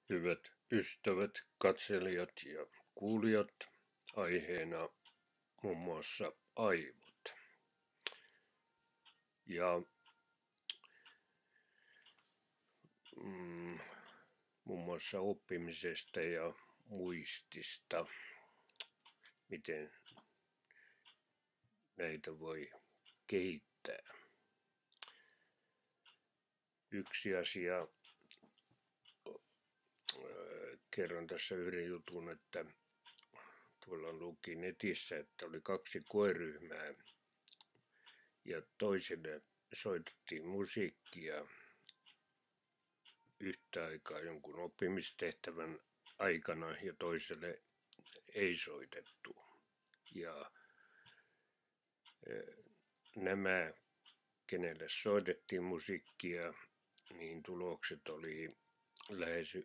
Hyvät ystävät, katselijat ja kuulijat, aiheena muun muassa aivot. Ja muun muassa oppimisesta ja muistista, miten näitä voi kehittää. Yksi asia, kerron tässä yhden jutun, että tuolla luki netissä, että oli 2 koeryhmää ja toiselle soitettiin musiikkia yhtä aikaa jonkun oppimistehtävän aikana ja toiselle ei soitettu. Ja nämä, kenelle soitettiin musiikkia, niin tulokset oli lähes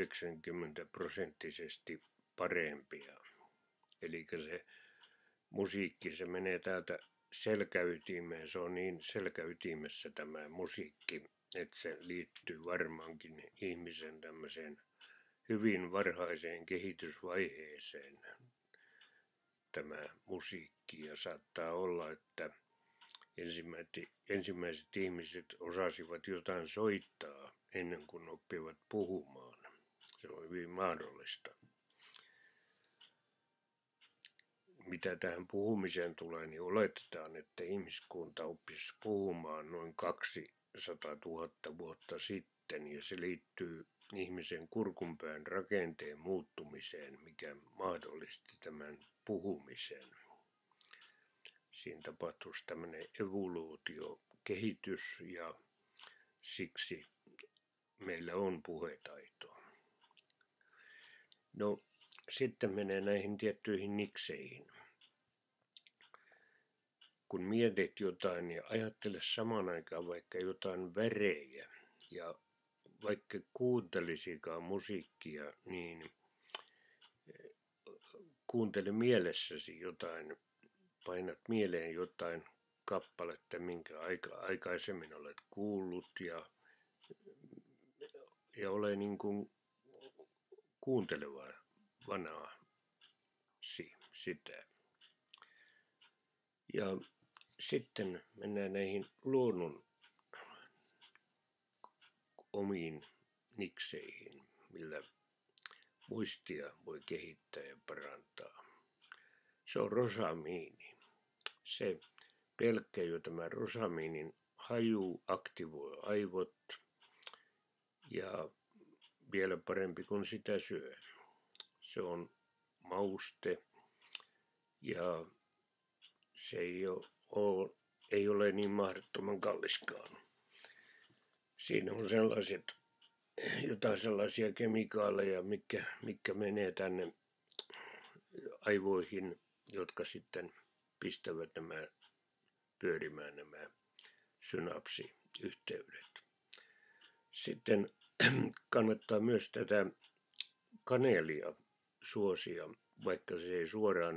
90% parempia. Eli se musiikki, se menee täältä selkäytimeen, se on niin selkäytimessä tämä musiikki, että se liittyy varmaankin ihmisen tämmöiseen hyvin varhaiseen kehitysvaiheeseen tämä musiikki, ja saattaa olla, että ensimmäiset ihmiset osasivat jotain soittaa ennen kuin oppivat puhumaan. Se on hyvin mahdollista. Mitä tähän puhumiseen tulee, niin oletetaan, että ihmiskunta oppisi puhumaan noin 200 000 vuotta sitten, ja se liittyy ihmisen kurkunpään rakenteen muuttumiseen, mikä mahdollisti tämän puhumisen. Siinä tapahtuisi tämmöinen evoluutiokehitys, ja siksi meillä on puhetaito. No, sitten menee näihin tiettyihin nikseihin. Kun mietit jotain, niin ajattele samaan aikaan vaikka jotain värejä, ja vaikka kuuntelisikaan musiikkia, niin kuuntele mielessäsi jotain, painat mieleen jotain kappaletta, minkä aikaisemmin olet kuullut, ja ole niin kuin kuuntelevana sitä. Ja sitten mennään näihin luonnon omiin nikseihin, millä muistia voi kehittää ja parantaa. Se on rosamiini. Se pelkkä jo tämä rosamiinin haju aktivoi aivot, ja vielä parempi kun sitä syö. Se on mauste, ja se ei ole niin mahdottoman kalliskaan. Siinä on jotain sellaisia kemikaaleja, mitkä menee tänne aivoihin, jotka sitten pistävät pyörimään nämä synapsiyhteydet. Sitten kannattaa myös tätä kanelia suosia, vaikka se ei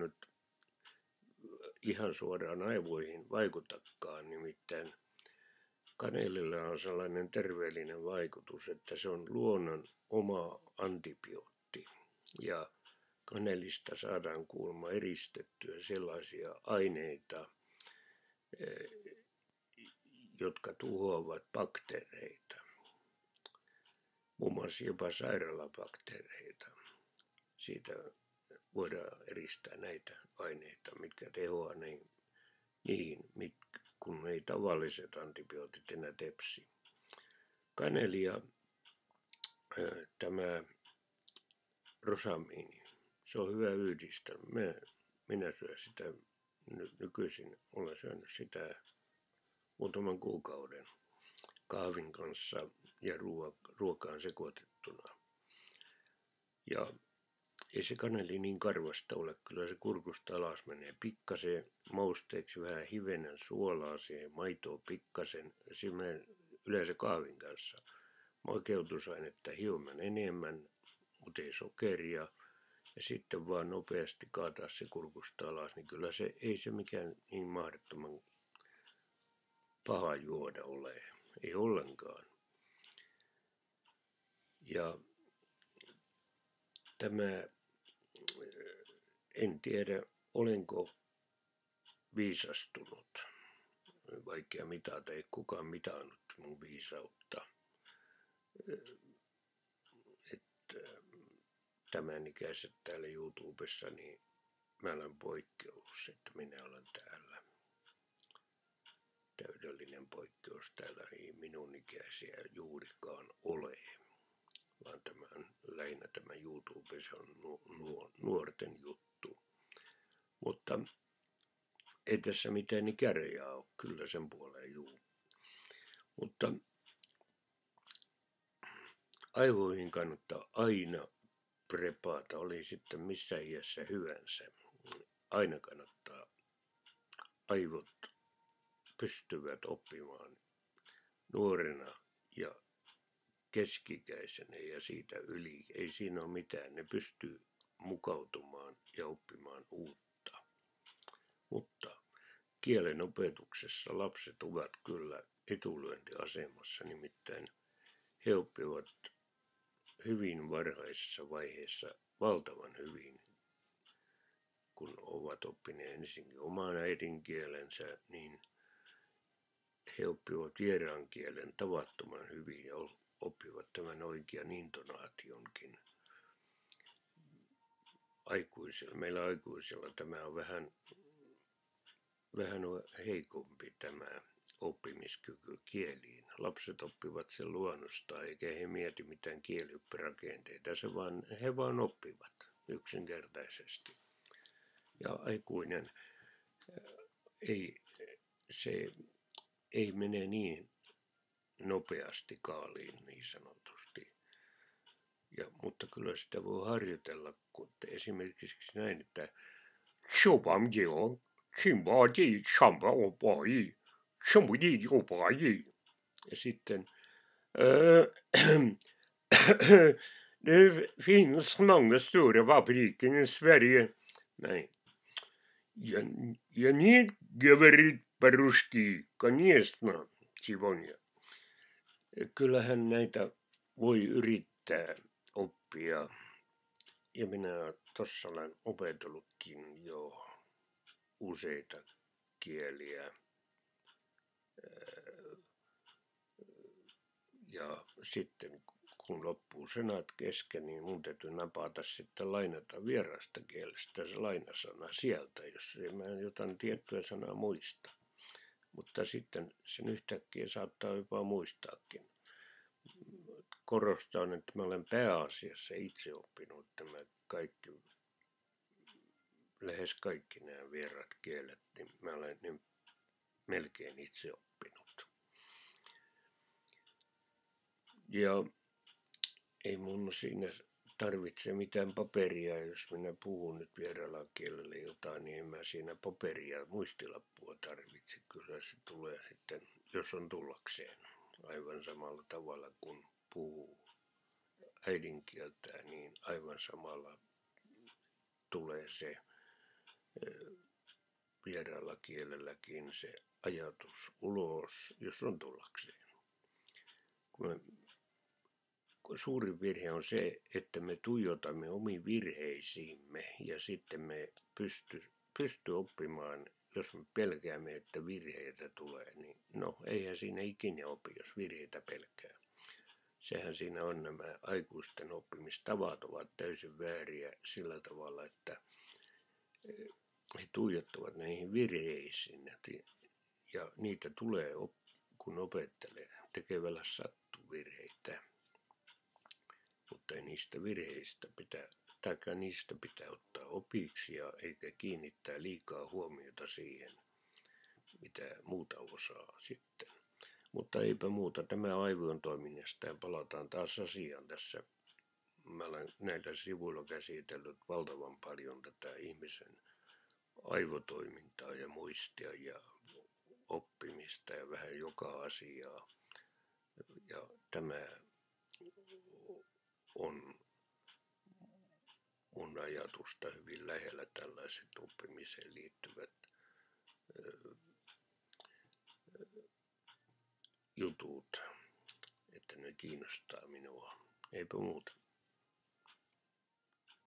ihan suoraan aivoihin vaikutakaan, nimittäin kanelilla on sellainen terveellinen vaikutus, että se on luonnon oma antibiootti, ja kanelista saadaan kuulemma eristettyä sellaisia aineita, jotka tuhoavat bakteereita, muun muassa jopa sairaalabakteereita. Siitä voidaan eristää näitä aineita, mitkä tehoaa niihin, kun ei tavalliset antibiootit enää tepsi. Kaneli ja tämä rosamiini, se on hyvä yhdistelmä. Minä syön sitä nykyisin, olen syönyt sitä muutaman kuukauden kahvin kanssa ja ruokaan sekoitettuna. Ja ei se kaneli niin karvasta ole, kyllä se kurkusta alas menee pikkasen mausteeksi, vähän hivenen suolaa siihen, maitoa pikkasen, yleensä kahvin kanssa. Makeutusainetta hieman enemmän, mutta ei sokeria, ja sitten vaan nopeasti kaataa se kurkusta alas, niin kyllä ei se mikään niin mahdottoman paha juoda ole, ei ollenkaan. Ja tämä, en tiedä olenko viisastunut. Vaikea mitata, ei kukaan mitannut mun viisautta. Että tämän ikäiset täällä YouTubessa, niin mä olen poikkeus, että minä olen täällä. Täydellinen poikkeus, täällä ei minun ikäisiä juurikaan ole. Vaan tämä on lähinnä tämä YouTube, se on nuorten juttu. Mutta ei tässä mitään ikärajaa ole, kyllä sen puoleen juu. Mutta aivoihin kannattaa aina prepaata, oli sitten missä iässä hyvänsä. Aina kannattaa, aivot pystyvät oppimaan nuorena ja keskikäisenä ja siitä yli. Ei siinä ole mitään, ne pystyy mukautumaan ja oppimaan uutta. Mutta kielen opetuksessa lapset ovat kyllä etulyöntiasemassa, nimittäin he oppivat hyvin varhaisessa vaiheessa, valtavan hyvin, kun ovat oppineet ensin oman äidinkielensä, niin he oppivat vieraan kielen tavattoman hyvin ja oppivat tämän oikean intonaationkin. Meillä aikuisilla tämä on vähän heikompi tämä oppimiskyky kieliin. Lapset oppivat sen luonnostaan, eikä he mieti mitään kielioppirakenteita. He vaan oppivat yksinkertaisesti. Ja aikuinen ei mene niin nopeasti kaaliin niin sanotusti. Mutta kyllä sitä voi harjoitella, kun esimerkiksi näin, että ja sitten det finns många stora fabriker i Sverige. Näin. Ja не говорит по-русски, конечно, сегодня. Kyllähän näitä voi yrittää oppia. Ja minä tuossa olen opetellutkin jo useita kieliä. Ja sitten kun loppuu sanat kesken, niin mun täytyy napata sitten lainata vierasta kielestä se lainasana sieltä, jos mä en jotain tiettyä sanaa muista. Mutta sitten sen yhtäkkiä saattaa jopa muistaakin. Korostan, että mä olen pääasiassa itse oppinut tämä lähes kaikki nämä vieraat kielet, niin mä olen niin melkein itse oppinut. Ja ei mun siinä tarvitse mitään paperia, jos minä puhun nyt vieraalla kielellä jotain, niin en mä siinä paperia, muistilappua tarvitse. Kyllä se tulee sitten, jos on tullakseen, aivan samalla tavalla kuin puhuu äidinkieltään, niin aivan samalla tulee se vieraalla kielelläkin se ajatus ulos, jos on tullakseen. Suurin virhe on se, että me tuijotamme omiin virheisiimme ja sitten me pysty oppimaan, jos me pelkäämme, että virheitä tulee, niin no eihän siinä ikinä opi, jos virheitä pelkää. Sehän siinä on, nämä aikuisten oppimistavat ovat täysin vääriä sillä tavalla, että he tuijottavat näihin virheisiin ja niitä tulee, kun opettelee, tekevällä sattuu virheitä. Mutta ei niistä virheistä niistä pitää ottaa opiksi ja eikä kiinnittää liikaa huomiota siihen, mitä muuta osaa sitten. Mutta eipä muuta, tämä aivojen toiminnasta ja palataan taas asiaan tässä. Mä olen näillä sivuilla käsitellyt valtavan paljon tätä ihmisen aivotoimintaa ja muistia ja oppimista ja vähän joka asiaa. Ja tämä on mun ajatusta hyvin lähellä tällaiset oppimiseen liittyvät jutut, että ne kiinnostaa minua. Eipä muuta.